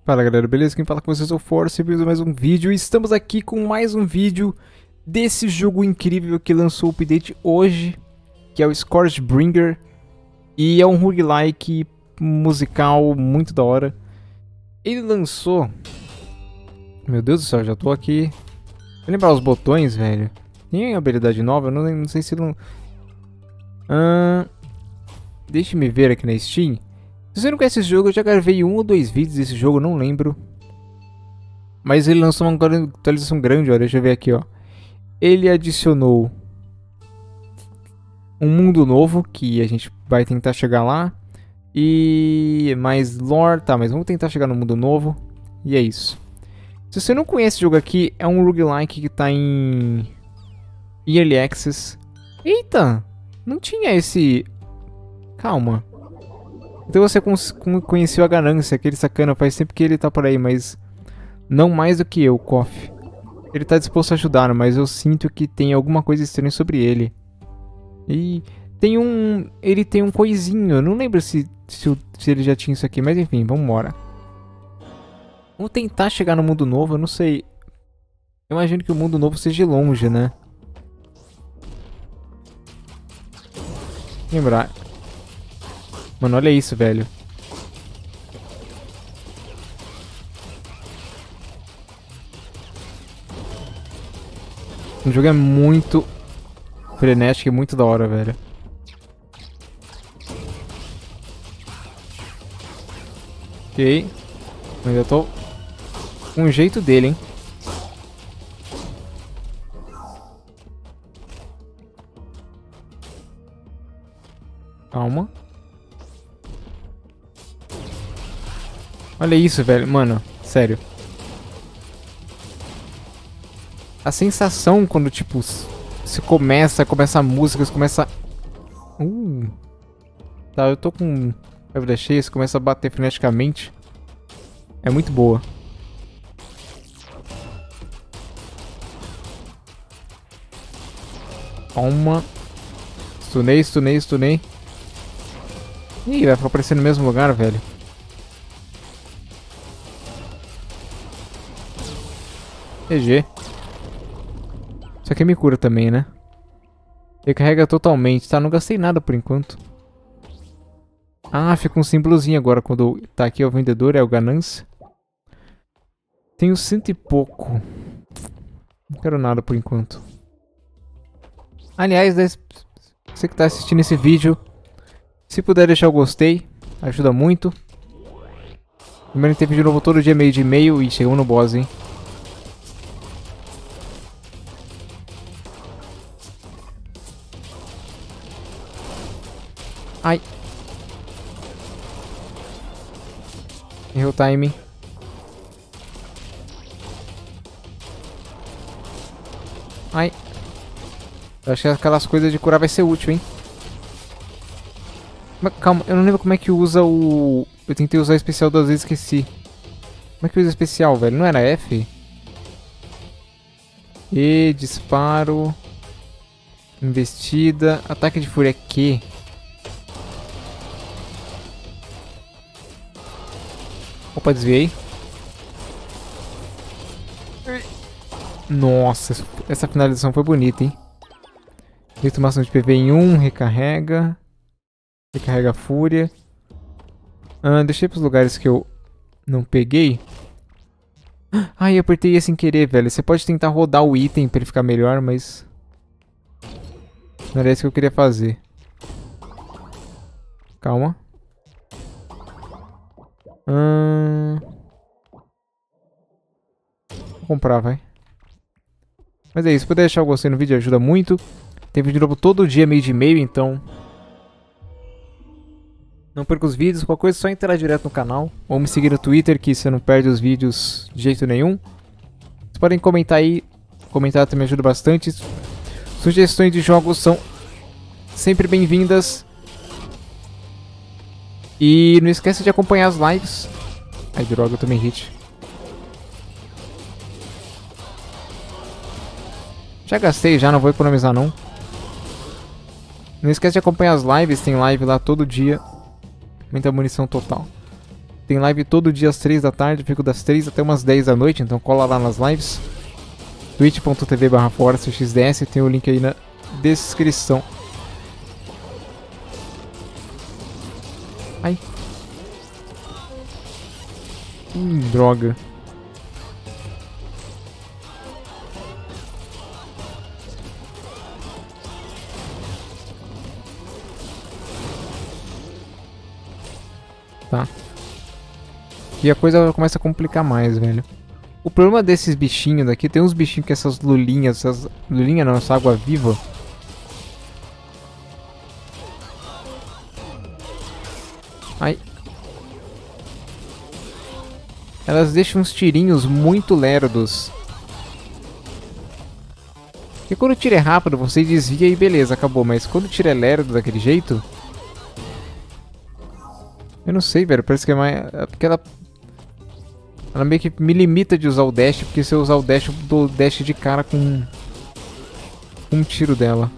Fala galera, beleza? Quem fala com vocês é o Force, bem-vindos a mais um vídeo. Estamos aqui com mais um vídeo desse jogo incrível que lançou o update hoje, que é o Scourgebringer. E é um roguelike musical muito da hora. Ele lançou... Meu Deus do céu, já tô aqui... Vou lembrar os botões, velho. Tem habilidade nova? Eu não sei se não... Deixa-me ver aqui na Steam. Se você não conhece esse jogo, eu já gravei um ou dois vídeos desse jogo, não lembro. Mas ele lançou uma atualização grande, ó. Deixa eu ver aqui, ó. Ele adicionou um mundo novo, que a gente vai tentar chegar lá. E mais lore, tá, mas vamos tentar chegar no mundo novo. E é isso. Se você não conhece esse jogo aqui, é um roguelike que tá em Early Access. Eita! Não tinha esse... Calma. Então você conheceu a ganância, aquele sacana, faz tempo que ele tá por aí, mas não mais do que eu, Koff. Ele tá disposto a ajudar, mas eu sinto que tem alguma coisa estranha sobre ele. E tem um... ele tem um coisinho, eu não lembro se ele já tinha isso aqui, mas enfim, vamos embora. Vamos tentar chegar no mundo novo, eu não sei. Eu imagino que o mundo novo seja longe, né? Lembrar... Mano, olha isso, velho. O jogo é muito frenético e muito da hora, velho. Ok. Ainda tô com um jeito dele, hein. Calma. Olha isso, velho. Mano, sério. A sensação quando, tipo, se começa a música, você começa... Tá, eu tô com a vida cheia, você começa a bater freneticamente. É muito boa. Calma. Stunei. Ih, vai ficar aparecendo no mesmo lugar, velho. GG. Isso aqui me cura também, né? Recarrega totalmente. Tá, não gastei nada por enquanto. Ah, fica um símbolozinho agora quando tá aqui o vendedor, é o ganância. Tenho 100 e pouco. Não quero nada por enquanto. Aliás, você que tá assistindo esse vídeo, se puder deixar o gostei, ajuda muito. Lembrando que tem vídeo novo todo dia, meio de e-mail, e chegamos no boss, hein? Ai. Errou o timing. Ai. Eu acho que aquelas coisas de curar vai ser útil, hein. Mas calma, eu não lembro como é que usa o... Eu tentei usar o especial duas vezes e esqueci. Como é que usa o especial, velho? Não era F? E disparo. Investida. Ataque de fúria Q. Opa, desviei. Nossa, essa finalização foi bonita, hein? Feito máximo de PV em 1, recarrega. Recarrega a fúria. Deixei pros lugares que eu não peguei. Ai, eu apertei E sem querer, velho. Você pode tentar rodar o item pra ele ficar melhor, mas... não era isso que eu queria fazer. Calma. Vou comprar, vai. Mas é isso, se puder deixar o gostei no vídeo ajuda muito. Tem vídeo novo todo dia, meio de e-mail, então não perca os vídeos. Qualquer coisa é só entrar direto no canal. Ou me seguir no Twitter, que você não perde os vídeos de jeito nenhum. Vocês podem comentar aí. Comentar também ajuda bastante. Sugestões de jogos são sempre bem-vindas. E não esqueça de acompanhar as lives. Ai, droga, eu tomei hit. Já gastei, já não vou economizar não. Não esquece de acompanhar as lives, tem live lá todo dia. Muita munição total. Tem live todo dia às 3 da tarde, fico das 3 até umas 10 da noite, então cola lá nas lives. twitch.tv/forestxds, tem o link aí na descrição. Ai. Droga. Tá. E a coisa começa a complicar mais, velho. O problema desses bichinhos daqui, tem uns bichinhos que essas lulinhas, lulinha não, essa água viva. Ai. Elas deixam uns tirinhos muito lerdos. Porque quando o tiro é rápido, você desvia e beleza, acabou. Mas quando o tiro é lerdo daquele jeito... Eu não sei, velho. Parece que é mais... Porque ela meio que me limita de usar o dash. Porque se eu usar o dash, eu dou dash de cara com um tiro dela.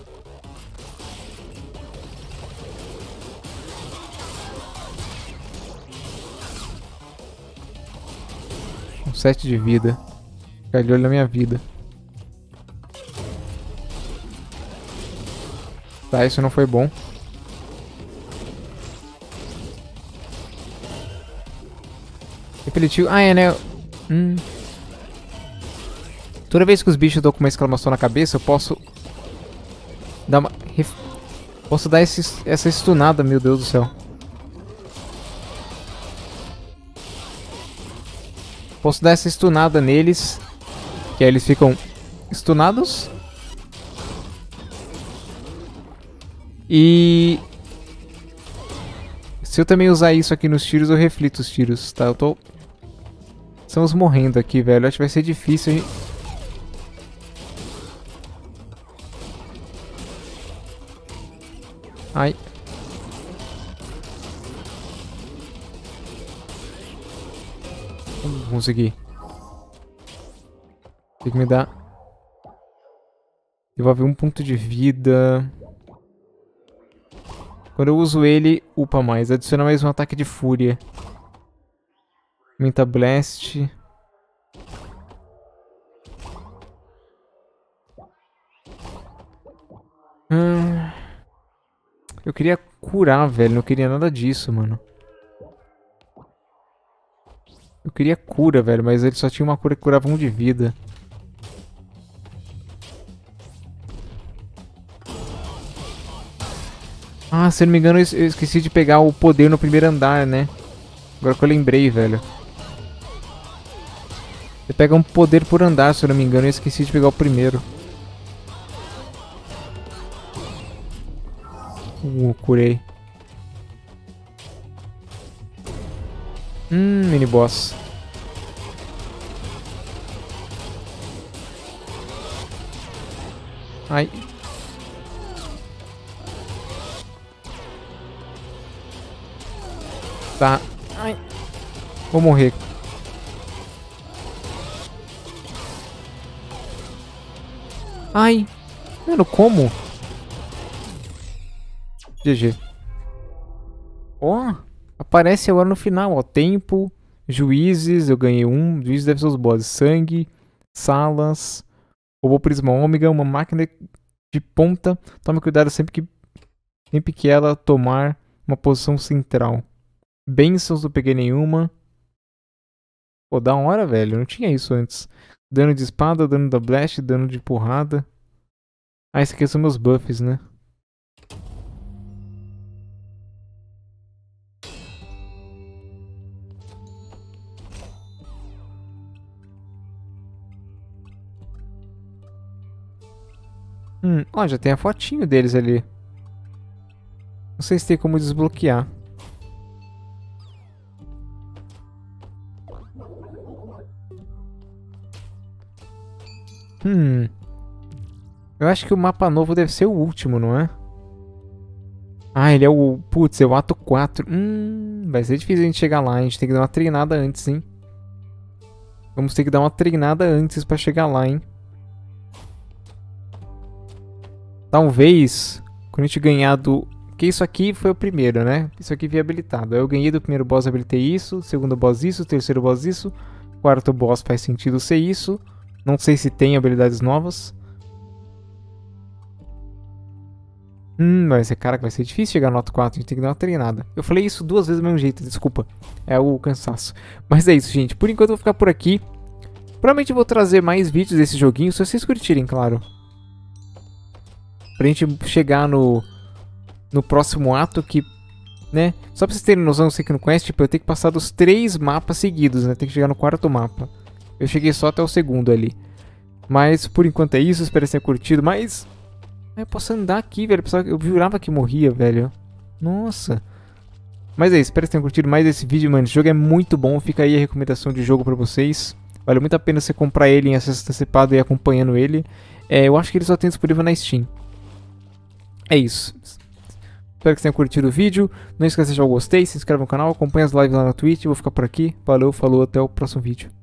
Um 7 de vida. Ficar de olho na minha vida. Tá, isso não foi bom. Aquele tio... Ah, é, né? Toda vez que os bichos dão com uma exclamação na cabeça, eu posso... dar uma... Posso dar essa stunada, meu Deus do céu. Posso dar essa stunada neles. Que aí eles ficam stunados. E... se eu também usar isso aqui nos tiros, eu reflito os tiros, tá? Eu tô... Estamos morrendo aqui, velho. Acho que vai ser difícil, hein? Ai. Consegui. Tem que me dar... Devolve um ponto de vida. Quando eu uso ele, upa mais. Adiciona mais um ataque de fúria. Menta Blast. Eu queria curar, velho. Não queria nada disso, mano. Eu queria cura, velho. Mas ele só tinha uma cura que curava 1 de vida. Ah, se eu não me engano, eu esqueci de pegar o poder no primeiro andar, né? Agora que eu lembrei, velho. Você pega um poder por andar, se eu não me engano. Eu esqueci de pegar o primeiro. Curei. Mini boss. Ai. Tá. Ai. Vou morrer. Ai. Mano, como? GG. Ó. Aparece agora no final, ó. Tempo. Juízes. Eu ganhei um. Juízes deve ser os bosses. Sangue. Salas. Robô Prisma Ômega. Uma máquina de ponta. Tome cuidado sempre que ela tomar uma posição central. Bênçãos, não peguei nenhuma. Pô, da hora, velho. Não tinha isso antes. Dano de espada, dano da blast, dano de porrada. Ah, esses aqui são meus buffs, né? Ó, já tem a fotinho deles ali. Não sei se tem como desbloquear. Eu acho que o mapa novo deve ser o último, não é? Ah, ele é o... Putz, é o ato 4. Vai ser difícil a gente chegar lá. A gente tem que dar uma treinada antes, hein? Vamos ter que dar uma treinada antes pra chegar lá, hein? Talvez, quando a gente ganhar do Porque isso aqui foi o primeiro, né? Isso aqui veio habilitado. Aí eu ganhei do primeiro boss, habilitei isso. Segundo boss isso, terceiro boss isso. Quarto boss faz sentido ser isso. Não sei se tem habilidades novas. Vai ser, cara, que vai ser difícil chegar no nota 4, a gente tem que dar uma treinada. Eu falei isso 2 vezes do mesmo jeito, desculpa. É o cansaço. Mas é isso, gente. Por enquanto eu vou ficar por aqui. Provavelmente eu vou trazer mais vídeos desse joguinho, se vocês curtirem, claro. Pra gente chegar no próximo ato que, né? Só pra vocês terem noção, você que não conhece, tipo, eu tenho que passar dos 3 mapas seguidos, né? Tem que chegar no 4º mapa. Eu cheguei só até o 2º ali. Mas por enquanto é isso, espero que vocês tenham curtido, mas... eu posso andar aqui, velho. Eu jurava que morria, velho. Nossa. Mas é isso, espero que tenham curtido mais esse vídeo, mano. Esse jogo é muito bom. Fica aí a recomendação de jogo pra vocês. Vale muito a pena você comprar ele em acesso antecipado e ir acompanhando ele. Eu acho que ele só tem disponível na Steam. É isso. Espero que tenham curtido o vídeo. Não esqueça de deixar o gostei, se inscreve no canal, acompanha as lives lá na Twitch. Eu vou ficar por aqui. Valeu, falou, até o próximo vídeo.